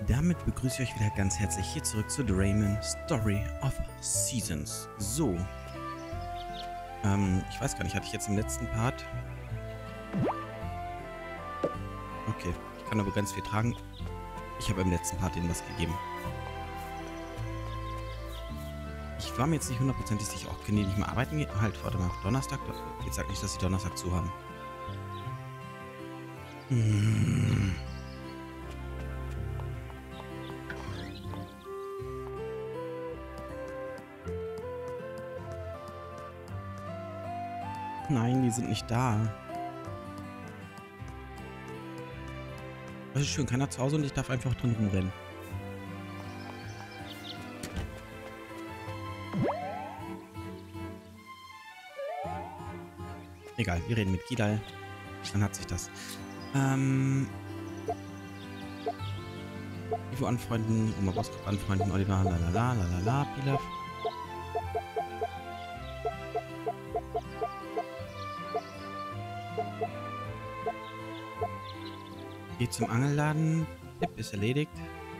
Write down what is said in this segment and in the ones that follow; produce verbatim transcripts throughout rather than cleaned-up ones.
damit begrüße ich euch wieder ganz herzlich hier zurück zu Drayman Story of Seasons. So. Ähm, ich weiß gar nicht, hatte ich jetzt im letzten Part... Okay, ich kann aber ganz viel tragen. Ich habe im letzten Part denen was gegeben. Ich war mir jetzt nicht hundertprozentig sicher, auch können die nicht mehr arbeiten gehen? Halt, warte mal, Donnerstag? Jetzt sag nicht, dass sie Donnerstag zu haben. Hm. Nein, die sind nicht da. Das ist schön, keiner zu Hause und ich darf einfach drin rumrennen. Egal, wir reden mit Kidal. Dann hat sich das. Ähm... Ivo anfreunden, Oma Boskop anfreunden, Oliver, lalala, lalala, Pilaf. Geht zum Angelladen. Tipp ist erledigt.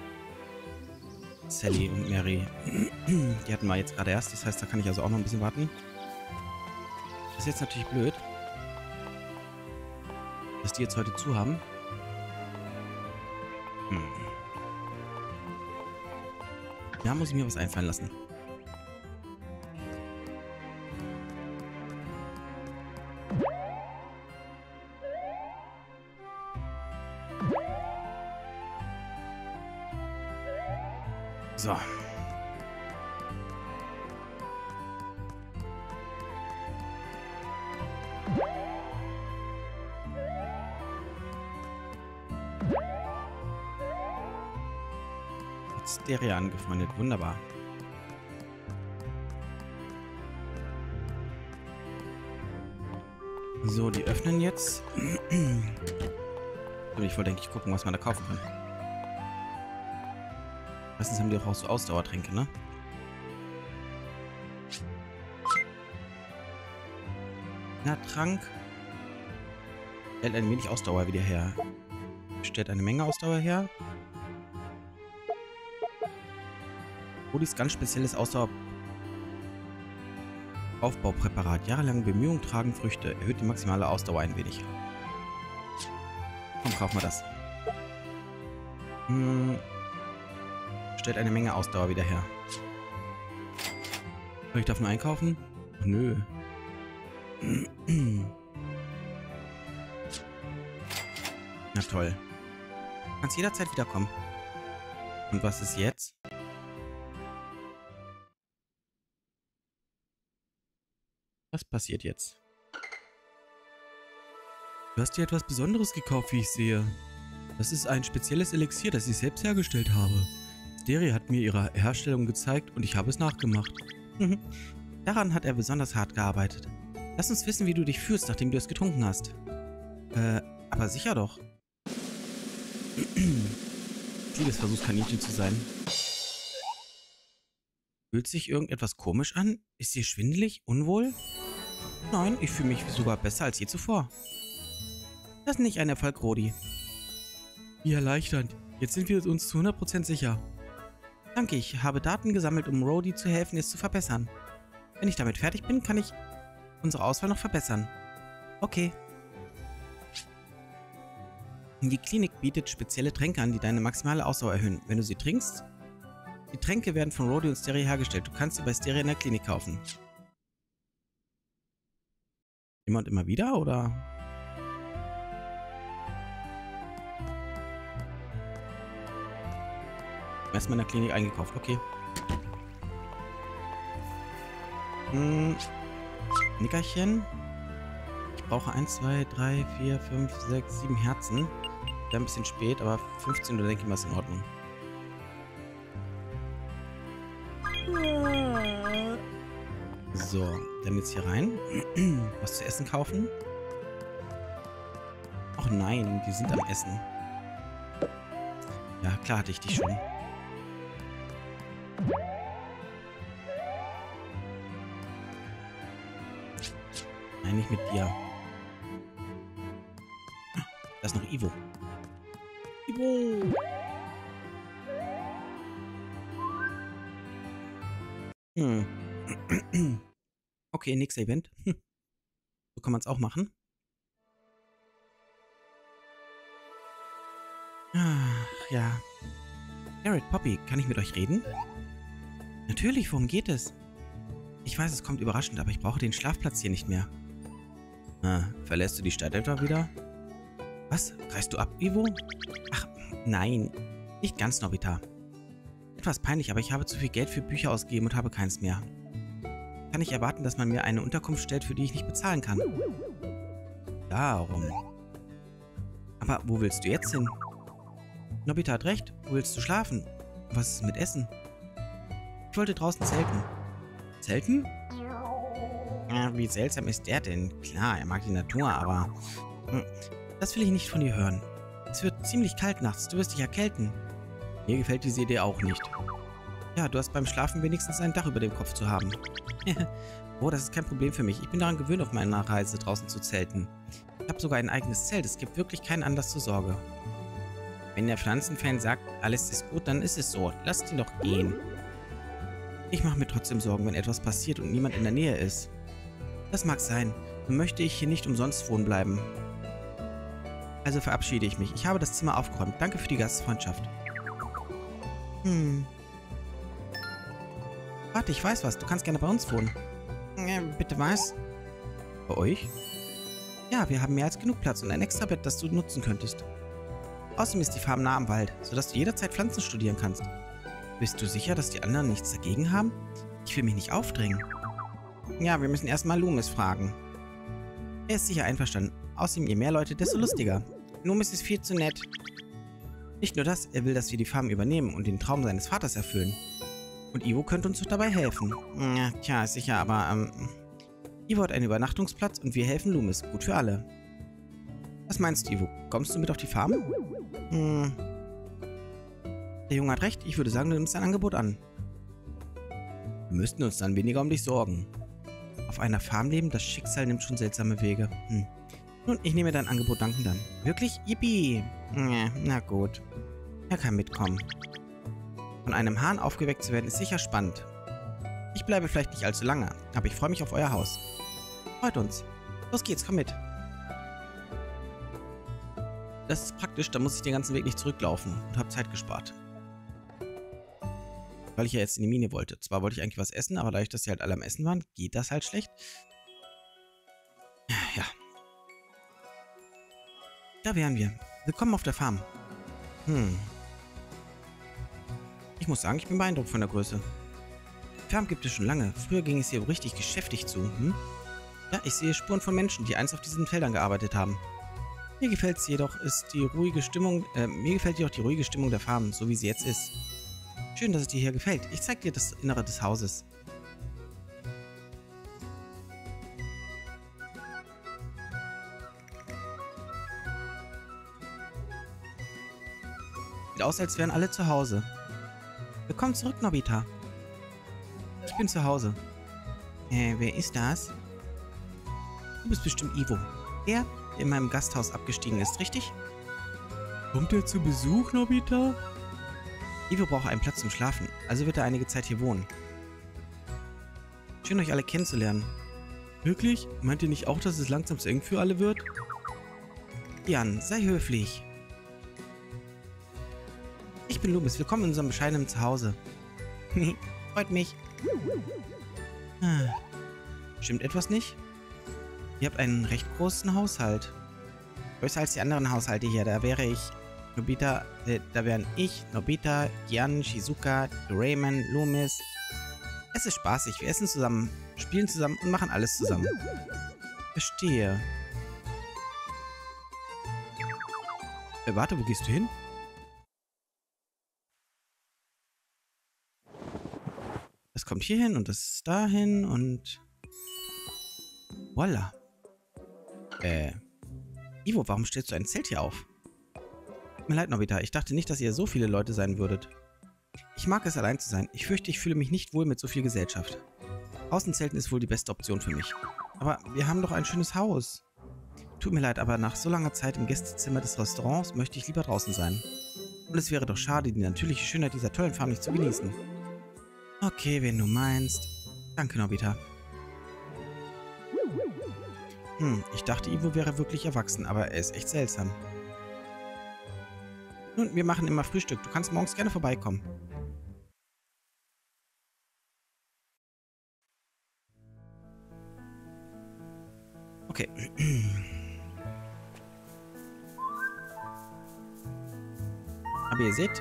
Sally und Mary. Die hatten wir jetzt gerade erst. Das heißt, da kann ich also auch noch ein bisschen warten. Ist jetzt natürlich blöd, dass die jetzt heute zu haben. Hm. Da muss ich mir was einfallen lassen. So. Jetzt Stereo angefreundet. Wunderbar. So, die öffnen jetzt. Und ich wollte eigentlich gucken, was man da kaufen kann. Meistens haben die auch so Ausdauertränke, ne? Na, Trank. Stellt ein wenig Ausdauer wieder her. Stellt eine Menge Ausdauer her. Rodis ganz spezielles Ausdauer... Aufbaupräparat. Jahrelange Bemühungen tragen Früchte. Erhöht die maximale Ausdauer ein wenig. Komm, kaufen wir das. Hm... Stellt eine Menge Ausdauer wieder her. Soll ich davon einkaufen? Oh, nö. Na toll. Du kannst jederzeit wiederkommen. Und was ist jetzt? Was passiert jetzt? Du hast dir etwas Besonderes gekauft, wie ich sehe. Das ist ein spezielles Elixier, das ich selbst hergestellt habe. Stereo hat mir ihre Herstellung gezeigt und ich habe es nachgemacht. Daran hat er besonders hart gearbeitet. Lass uns wissen, wie du dich fühlst, nachdem du es getrunken hast. Äh, aber sicher doch. Ziel des Versuchs, Kaninchen zu sein. Fühlt sich irgendetwas komisch an? Ist dir schwindelig? Unwohl? Nein, ich fühle mich sogar besser als je zuvor. Das ist nicht ein Erfolg, Rodi. Wie erleichternd. Jetzt sind wir uns zu hundert Prozent sicher. Danke, ich habe Daten gesammelt, um Rodi zu helfen, es zu verbessern. Wenn ich damit fertig bin, kann ich unsere Auswahl noch verbessern. Okay. Die Klinik bietet spezielle Tränke an, die deine maximale Ausdauer erhöhen. Wenn du sie trinkst, die Tränke werden von Rodi und Stereo hergestellt. Du kannst sie bei Stereo in der Klinik kaufen. Immer und immer wieder, oder? Erstmal in der Klinik eingekauft, okay. Hm. Nickerchen. Ich brauche eins, zwei, drei, vier, fünf, sechs, sieben Herzen. Wäre ein bisschen spät, aber fünfzehn, da denke ich mal, ist in Ordnung. So, dann jetzt hier rein. Was zu essen kaufen. Ach nein, die sind am Essen. Ja, klar hatte ich die schon. Nein, nicht mit dir. Da ist noch Ivo. Ivo! Hm. Okay, nächster Event. So kann man es auch machen. Ach, ja. Garrett, Poppy, kann ich mit euch reden? Natürlich, worum geht es? Ich weiß, es kommt überraschend, aber ich brauche den Schlafplatz hier nicht mehr. Ah, verlässt du die Stadt etwa wieder? Was? Reist du ab, Ivo? Ach, nein. Nicht ganz, Nobita. Etwas peinlich, aber ich habe zu viel Geld für Bücher ausgegeben und habe keins mehr. Kann ich erwarten, dass man mir eine Unterkunft stellt, für die ich nicht bezahlen kann? Darum. Aber wo willst du jetzt hin? Nobita hat recht. Wo willst du schlafen? Was ist mit Essen? Ich wollte draußen zelten. Zelten? Ja, wie seltsam ist der denn? Klar, er mag die Natur, aber... Hm, das will ich nicht von dir hören. Es wird ziemlich kalt nachts. Du wirst dich erkälten. Mir gefällt diese Idee auch nicht. Ja, du hast beim Schlafen wenigstens ein Dach über dem Kopf zu haben. Oh, das ist kein Problem für mich. Ich bin daran gewöhnt, auf meiner Reise draußen zu zelten. Ich habe sogar ein eigenes Zelt. Es gibt wirklich keinen Anlass zur Sorge. Wenn der Pflanzenfan sagt, alles ist gut, dann ist es so. Lasst ihn doch gehen. Ich mache mir trotzdem Sorgen, wenn etwas passiert und niemand in der Nähe ist. Das mag sein. Nun möchte ich hier nicht umsonst wohnen bleiben. Also verabschiede ich mich. Ich habe das Zimmer aufgeräumt. Danke für die Gastfreundschaft. Hm. Warte, ich weiß was. Du kannst gerne bei uns wohnen. Äh, bitte was? Bei euch? Ja, wir haben mehr als genug Platz und ein extra Bett, das du nutzen könntest. Außerdem ist die Farm nah am Wald, sodass du jederzeit Pflanzen studieren kannst. Bist du sicher, dass die anderen nichts dagegen haben? Ich will mich nicht aufdrängen. Ja, wir müssen erstmal Loomis fragen. Er ist sicher einverstanden. Außerdem, je mehr Leute, desto lustiger. Loomis ist viel zu nett. Nicht nur das, er will, dass wir die Farm übernehmen und den Traum seines Vaters erfüllen. Und Ivo könnte uns doch dabei helfen. Ja, tja, sicher, aber, ähm... Ivo hat einen Übernachtungsplatz und wir helfen Loomis. Gut für alle. Was meinst du, Ivo? Kommst du mit auf die Farm? Hm... Der Junge hat recht. Ich würde sagen, du nimmst dein Angebot an. Wir müssten uns dann weniger um dich sorgen. Auf einer Farm leben, das Schicksal nimmt schon seltsame Wege. Hm. Nun, ich nehme dein Angebot dankend an. Wirklich? Yippie! Ja, na gut. Er kann mitkommen. Von einem Hahn aufgeweckt zu werden, ist sicher spannend. Ich bleibe vielleicht nicht allzu lange, aber ich freue mich auf euer Haus. Freut uns. Los geht's, komm mit. Das ist praktisch, da muss ich den ganzen Weg nicht zurücklaufen und habe Zeit gespart. Weil ich ja jetzt in die Mine wollte. Zwar wollte ich eigentlich was essen, aber dadurch, dass sie halt alle am Essen waren, geht das halt schlecht. Ja. Da wären wir. Willkommen auf der Farm. Hm. Ich muss sagen, ich bin beeindruckt von der Größe. Die Farm gibt es schon lange. Früher ging es hier richtig geschäftig zu. Hm? Ja, ich sehe Spuren von Menschen, die einst auf diesen Feldern gearbeitet haben. Mir gefällt es jedoch, ist die ruhige Stimmung, äh, mir gefällt jedoch die ruhige Stimmung der Farm, so wie sie jetzt ist. Schön, dass es dir hier gefällt. Ich zeige dir das Innere des Hauses. Sieht aus, als wären alle zu Hause. Willkommen zurück, Nobita. Ich bin zu Hause. Äh, wer ist das? Du bist bestimmt Ivo. Der, der in meinem Gasthaus abgestiegen ist, richtig? Kommt er zu Besuch, Nobita? Ivo braucht einen Platz zum Schlafen, also wird er einige Zeit hier wohnen. Schön, euch alle kennenzulernen. Wirklich? Meint ihr nicht auch, dass es langsam zu eng für alle wird? Jan, sei höflich. Ich bin Loomis, willkommen in unserem bescheidenen Zuhause. Freut mich. Stimmt etwas nicht? Ihr habt einen recht großen Haushalt. Größer als die anderen Haushalte hier, da wäre ich... Nobita, äh, da wären ich, Nobita, Gian, Shizuka, Doraemon, Loomis. Es ist spaßig, wir essen zusammen, spielen zusammen und machen alles zusammen. Verstehe. Äh, warte, wo gehst du hin? Das kommt hier hin und das dahin und... Voila. Äh... Ivo, warum stellst du ein Zelt hier auf? Tut mir leid, Nobita. Ich dachte nicht, dass ihr so viele Leute sein würdet. Ich mag es, allein zu sein. Ich fürchte, ich fühle mich nicht wohl mit so viel Gesellschaft. Außenzelten ist wohl die beste Option für mich. Aber wir haben doch ein schönes Haus. Tut mir leid, aber nach so langer Zeit im Gästezimmer des Restaurants möchte ich lieber draußen sein. Und es wäre doch schade, die natürliche Schönheit dieser tollen Farm nicht zu genießen. Okay, wenn du meinst. Danke, Nobita. Hm, ich dachte, Ivo wäre wirklich erwachsen, aber er ist echt seltsam. Nun, wir machen immer Frühstück. Du kannst morgens gerne vorbeikommen. Okay. Aber ihr seht,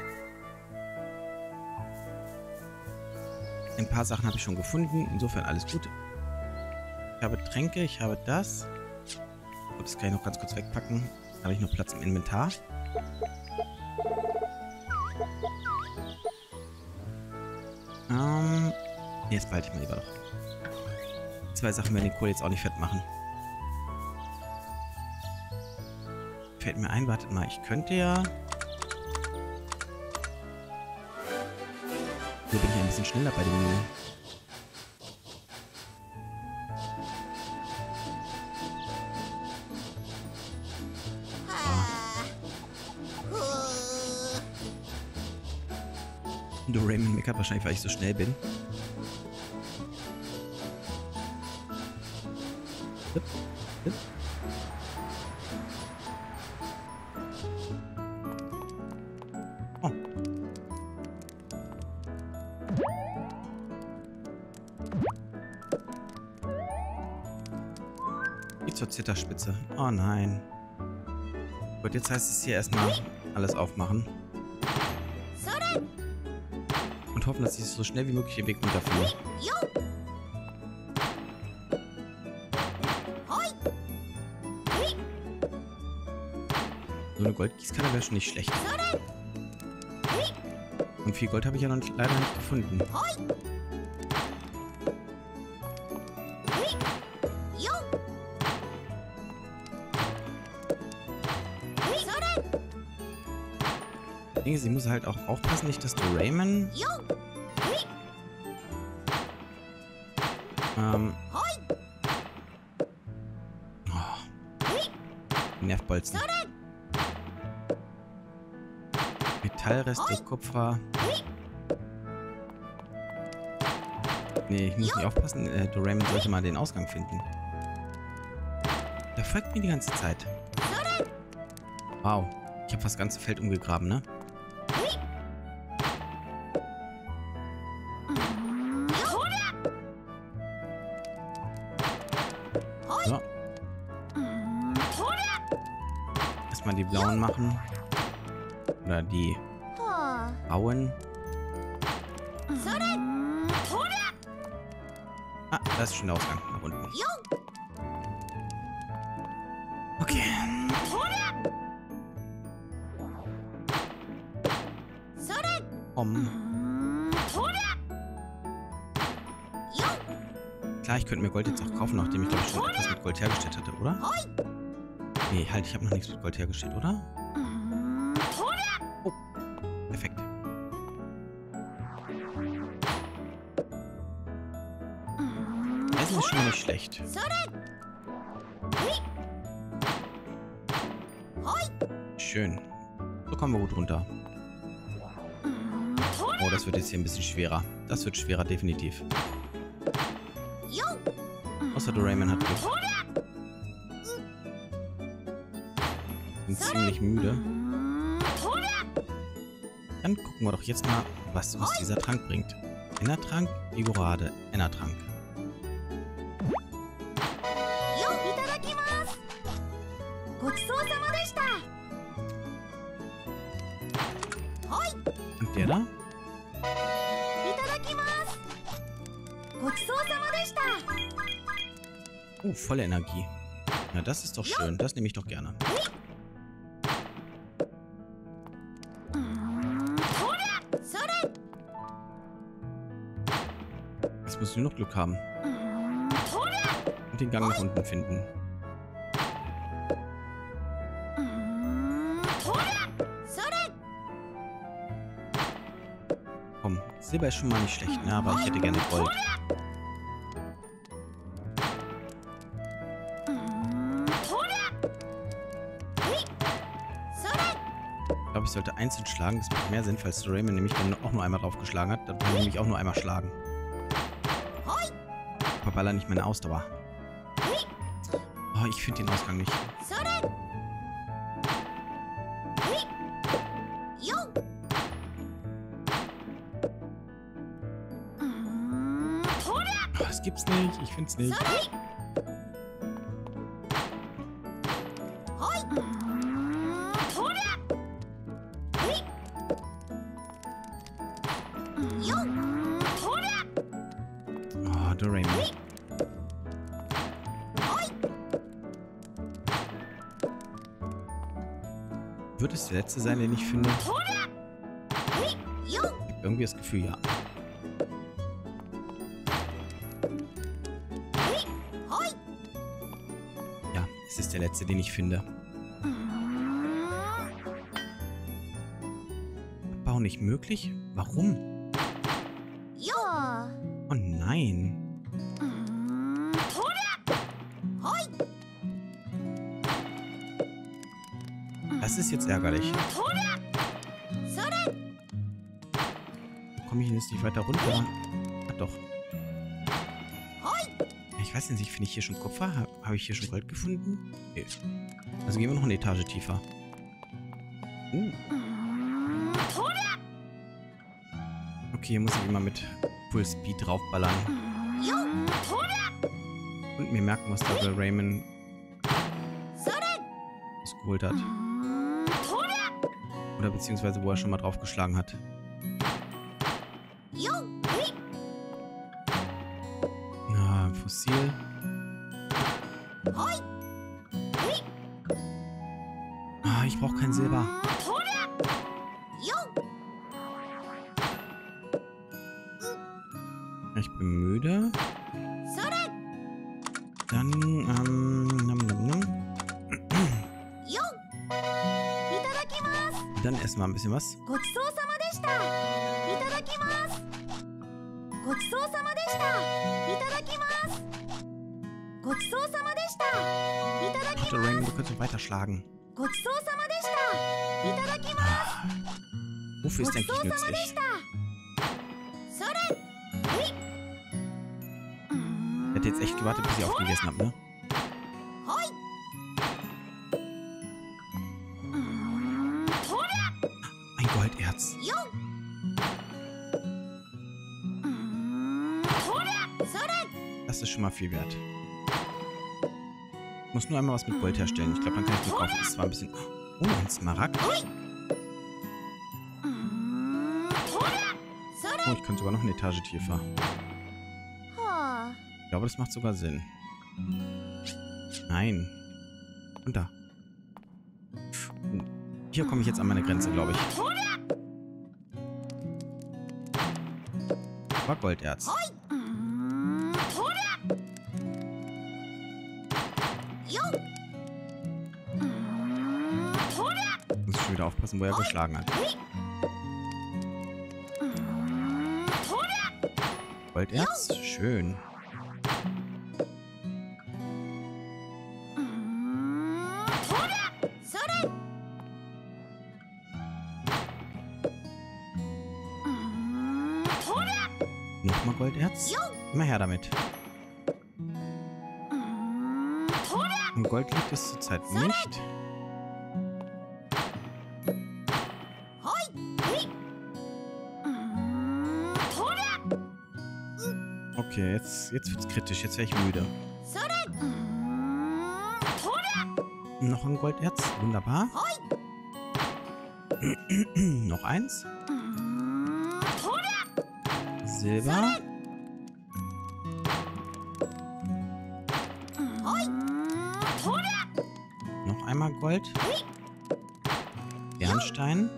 ein paar Sachen habe ich schon gefunden. Insofern alles gut. Ich habe Tränke, ich habe das. Gut, das kann ich noch ganz kurz wegpacken. Da habe ich noch Platz im Inventar. Ähm, nee, jetzt behalte ich mal lieber doch. Die zwei Sachen werden den Kohl jetzt auch nicht fett machen. Fällt mir ein, wartet mal, ich könnte ja... So bin ich ein bisschen schneller bei dem Mühlen. Du, Raymond meckert wahrscheinlich, weil ich so schnell bin. Hip, hip. Oh. Geht zur Zitterspitze. Oh nein. Gut, jetzt heißt es hier erstmal alles aufmachen. Und hoffen, dass ich so schnell wie möglich den Weg runterfinde. So eine Goldgießkanne wäre schon nicht schlecht. Und viel Gold habe ich ja noch nicht, leider nicht gefunden. Sie muss halt auch aufpassen, nicht, dass du Raymond ähm oh, Nervbolzen. Metallreste, Kupfer. Nee, ich muss nicht aufpassen. Äh, du Raymond sollte mal den Ausgang finden. Der folgt mir die ganze Zeit. Wow. Ich habe fast das ganze Feld umgegraben, ne? So. Erstmal die blauen machen. Oder die Auen. Ah, da ist schon der Ausgang nach unten. Okay. Um. Klar, ich könnte mir Gold jetzt auch kaufen, nachdem ich glaube ich schon etwas mit Gold hergestellt hatte, oder? Nee, halt, ich habe noch nichts mit Gold hergestellt, oder? Oh, perfekt. Eisen ist schon mal nicht schlecht. Schön. So kommen wir gut runter. Oh, das wird jetzt hier ein bisschen schwerer. Das wird schwerer, definitiv. Außer der Raymond hat Glück. Bin ziemlich müde. Dann gucken wir doch jetzt mal, was uns dieser Trank bringt. Endertrank, Igorade, Endertrank. Und der da? Oh, volle Energie. Ja, das ist doch schön. Das nehme ich doch gerne. Jetzt müssen wir noch Glück haben. Und den Gang nach unten finden. Komm, Silber ist schon mal nicht schlecht, ne? Aber ich hätte gerne Gold. Ich glaube, ich sollte einzeln schlagen. Das macht mehr Sinn, falls Raymond nämlich dann auch nur einmal drauf geschlagen hat. Dann kann er nämlich auch nur einmal schlagen. Verballer nicht meine Ausdauer. Oh, ich finde den Ausgang nicht. Oh, das gibt's nicht. Ich find's nicht. Oh, der Raymond. Wird es der letzte sein, den ich finde? Ich habe irgendwie das Gefühl, ja. Ja, es ist der letzte, den ich finde. Abbau nicht möglich? Warum? Oh nein. Das ist jetzt ärgerlich. Komme ich jetzt nicht weiter runter? Ah, doch. Ich weiß nicht, finde ich hier schon Kupfer? Habe ich hier schon Gold gefunden? Nee. Also gehen wir noch eine Etage tiefer. Uh. Okay, hier muss ich immer mit Full Speed draufballern. Und mir merken, was da der Raymond ausgeholt hat. Oder beziehungsweise wo er schon mal draufgeschlagen hat. Na, Fossil. Ah, ich brauche kein Silber. Ich bin müde. Dann, ähm, nam, nam, nam. Dann essen wir ein bisschen was. Ach, der Raymond, du könntest noch weiterschlagen. Ah, wofür ist eigentlich nützlich? Ich hätte jetzt echt gewartet, bis ich aufgegessen habe, ne? Ein Golderz. Das ist schon mal viel wert. Ich muss nur einmal was mit Gold herstellen. Ich glaube, dann kann ich die kaufen. Das ist zwar ein bisschen... Oh, ein Smaragd. Oh, ich könnte sogar noch eine Etage tiefer. Ich glaube, das macht sogar Sinn. Nein. Und da. Hier komme ich jetzt an meine Grenze, glaube ich. War Golderz. Muss ich schon wieder aufpassen, wo er geschlagen hat. Golderz? Schön. Nochmal Golderz? Immer her damit. Und Gold liegt es zurzeit nicht. Okay, jetzt, jetzt wird's kritisch. Jetzt wäre ich müde. Noch ein Golderz. Wunderbar. Noch eins. Silber. Noch einmal Gold. Bernstein.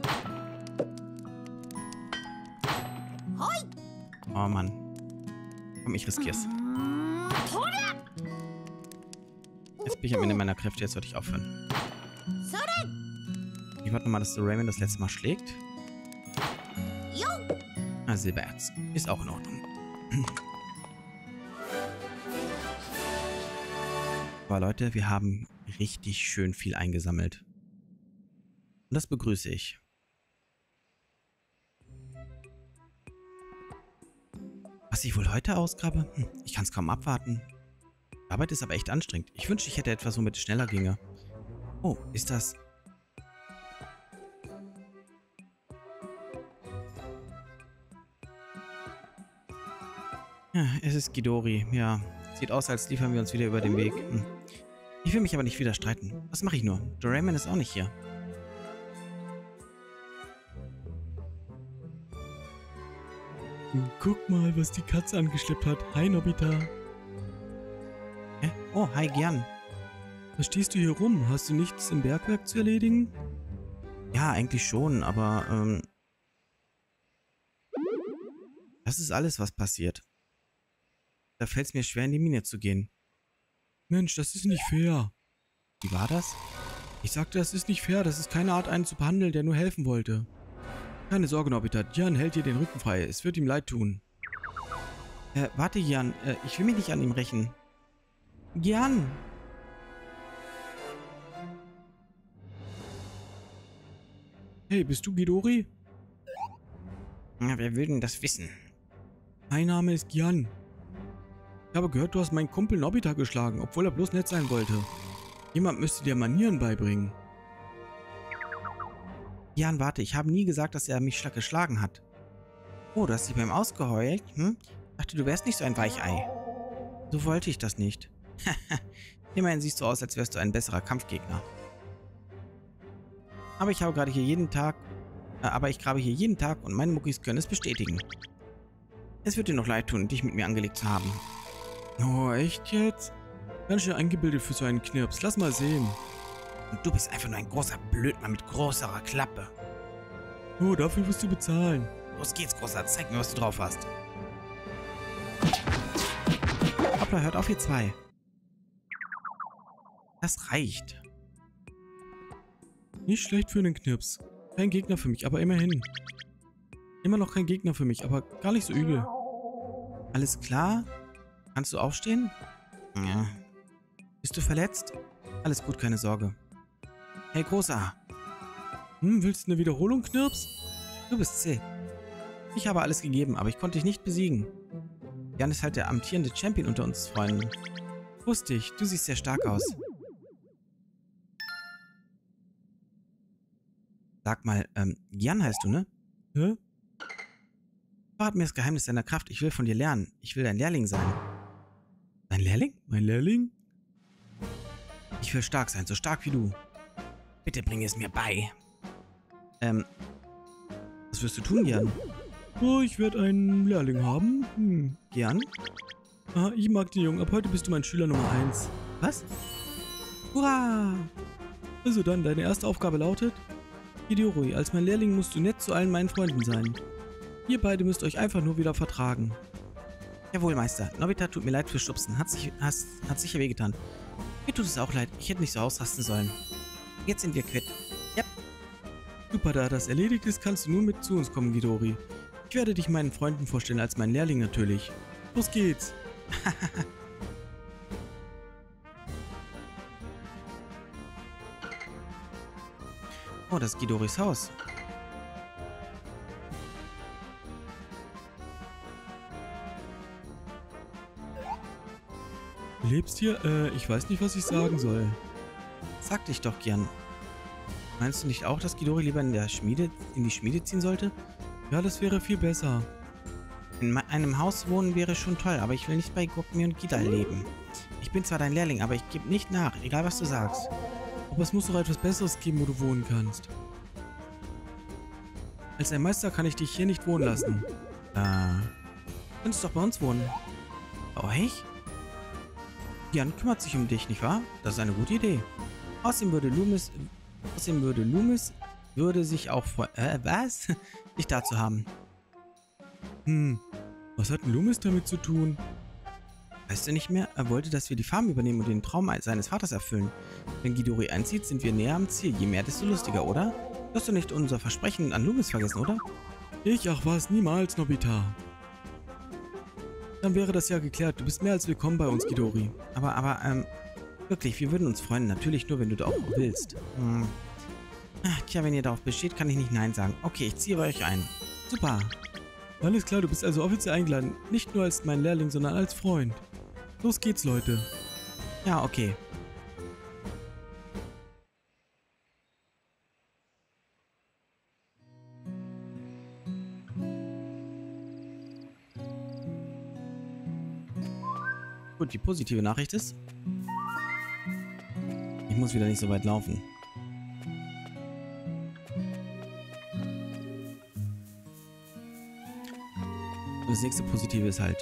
Oh Mann. Komm, ich riskier's. Jetzt bin ich am Ende meiner Kräfte. Jetzt sollte ich aufhören. Ich warte nochmal, dass der Raymond das letzte Mal schlägt. Ah, Silbererz. Ist auch in Ordnung. Aber Leute, wir haben richtig schön viel eingesammelt. Und das begrüße ich. Was ich wohl heute ausgrabe? Hm, ich kann es kaum abwarten. Die Arbeit ist aber echt anstrengend. Ich wünschte, ich hätte etwas, womit es schneller ginge. Oh, ist das... Ja, es ist Ghidorah. Ja, sieht aus, als liefern wir uns wieder über den Weg. Hm. Ich will mich aber nicht wieder streiten. Was mache ich nur? Doraemon ist auch nicht hier. Guck mal, was die Katze angeschleppt hat. Hi, Nobita. Hä? Oh, hi, gern. Was stehst du hier rum? Hast du nichts im Bergwerk zu erledigen? Ja, eigentlich schon, aber, ähm... das ist alles, was passiert. Da fällt es mir schwer, in die Mine zu gehen. Mensch, das ist nicht fair. Wie war das? Ich sagte, das ist nicht fair. Das ist keine Art, einen zu behandeln, der nur helfen wollte. Keine Sorge, Nobita. Jan hält dir den Rücken frei. Es wird ihm leid tun. Äh, warte, Jan. Äh, ich will mich nicht an ihm rächen. Jan! Hey, bist du Ghidorah? Ja, wer will denn das wissen? Mein Name ist Jan. Ich habe gehört, du hast meinen Kumpel Nobita geschlagen, obwohl er bloß nett sein wollte. Jemand müsste dir Manieren beibringen. Jan, warte, ich habe nie gesagt, dass er mich schlag geschlagen hat. Oh, du hast dich beim Ausgeheult? Hm? Dachte, du wärst nicht so ein Weichei. So wollte ich das nicht. Immerhin siehst du aus, als wärst du ein besserer Kampfgegner. Aber ich habe gerade hier jeden Tag... Äh, aber ich grabe hier jeden Tag und meine Muckis können es bestätigen. Es wird dir noch leid tun, dich mit mir angelegt zu haben. Oh, echt jetzt? Ganz schön eingebildet für so einen Knirps. Lass mal sehen. Und du bist einfach nur ein großer Blödmann mit großer Klappe. Oh, dafür wirst du bezahlen. Los geht's, Großer. Zeig mir, was du drauf hast. Hoppla, hört auf, ihr zwei. Das reicht. Nicht schlecht für einen Knirps. Kein Gegner für mich, aber immerhin. Immer noch kein Gegner für mich, aber gar nicht so übel. Alles klar? Kannst du aufstehen? Ja. Bist du verletzt? Alles gut, keine Sorge. Hey, Großer. Hm, willst du eine Wiederholung, Knirps? Du bist zäh. Ich habe alles gegeben, aber ich konnte dich nicht besiegen. Jan ist halt der amtierende Champion unter uns Freunden. Wusste ich, du siehst sehr stark aus. Sag mal, ähm, Jan heißt du, ne? Hä? Verrat mir das Geheimnis deiner Kraft. Ich will von dir lernen. Ich will dein Lehrling sein. Dein Lehrling? Mein Lehrling? Ich will stark sein, so stark wie du. Bitte bring es mir bei. Ähm, was wirst du tun, Jan? Oh, ich werde einen Lehrling haben. Hm. Jan? Ah, ich mag den Jungen. Ab heute bist du mein Schüler Nummer eins. Was? Hurra! Also dann, deine erste Aufgabe lautet... Ghidorah, als mein Lehrling musst du nett zu allen meinen Freunden sein. Ihr beide müsst euch einfach nur wieder vertragen. Jawohl, Meister. Nobita, tut mir leid fürs Stupsen. Hat, sich, has, hat sicher wehgetan. Mir tut es auch leid. Ich hätte nicht so ausrasten sollen. Jetzt sind wir quitt. Ja. Super, da das erledigt ist, kannst du nun mit zu uns kommen, Ghidorah. Ich werde dich meinen Freunden vorstellen, als mein Lehrling natürlich. Los geht's. Oh, das ist Ghidorahs Haus. Du lebst hier? Äh, ich weiß nicht, was ich sagen soll. Sag dich doch gern. Meinst du nicht auch, dass Ghidorah lieber in der Schmiede, in die Schmiede ziehen sollte? Ja, das wäre viel besser. In einem Haus wohnen wäre schon toll, aber ich will nicht bei Gokmi und Ghidal leben. Ich bin zwar dein Lehrling, aber ich gebe nicht nach, egal was du sagst. Aber es muss doch etwas Besseres geben, wo du wohnen kannst. Als ein Meister kann ich dich hier nicht wohnen lassen. Äh, könntest doch bei uns wohnen. Bei euch? Jan kümmert sich um dich, nicht wahr? Das ist eine gute Idee. Außerdem würde Loomis, außerdem würde Loomis, würde sich auch freuen, äh, was? dich dazu haben. Hm, was hat denn Loomis damit zu tun? Weißt du nicht mehr? Er wollte, dass wir die Farm übernehmen und den Traum seines Vaters erfüllen. Wenn Ghidorah einzieht, sind wir näher am Ziel. Je mehr, desto lustiger, oder? Du hast doch nicht unser Versprechen an Loomis vergessen, oder? Ich, ach was, niemals, Nobita. Dann wäre das ja geklärt. Du bist mehr als willkommen bei uns, Ghidorah. Aber, aber, ähm, wirklich, wir würden uns freuen. Natürlich nur, wenn du da auch willst. Hm. Ach, tja, wenn ihr darauf besteht, kann ich nicht Nein sagen. Okay, ich ziehe bei euch ein. Super. Alles klar, du bist also offiziell eingeladen. Nicht nur als mein Lehrling, sondern als Freund. Los geht's, Leute. Ja, okay. Gut, die positive Nachricht ist, ich muss wieder nicht so weit laufen. Und das nächste Positive ist halt,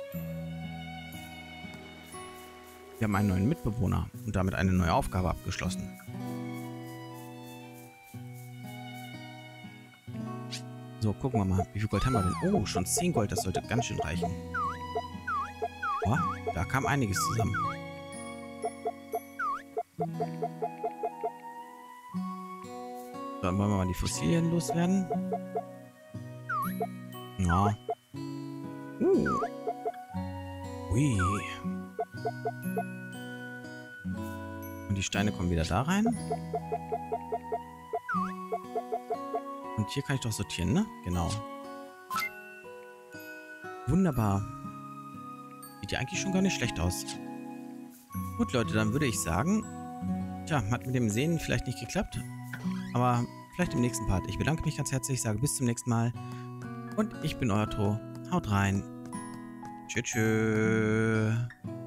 wir haben einen neuen Mitbewohner und damit eine neue Aufgabe abgeschlossen. So, gucken wir mal, wie viel Gold haben wir denn? Oh, schon zehn Gold, das sollte ganz schön reichen. Oh, da kam einiges zusammen. So, dann wollen wir mal die Fossilien loswerden. Ja. Uh. Ui. Und die Steine kommen wieder da rein. Und hier kann ich doch sortieren, ne? Genau. Wunderbar. Sieht ja eigentlich schon gar nicht schlecht aus. Gut, Leute, dann würde ich sagen, tja, hat mit dem Sehen vielleicht nicht geklappt, aber vielleicht im nächsten Part. Ich bedanke mich ganz herzlich, sage bis zum nächsten Mal und ich bin euer Tro. Haut rein. Tschüss. Tschüss.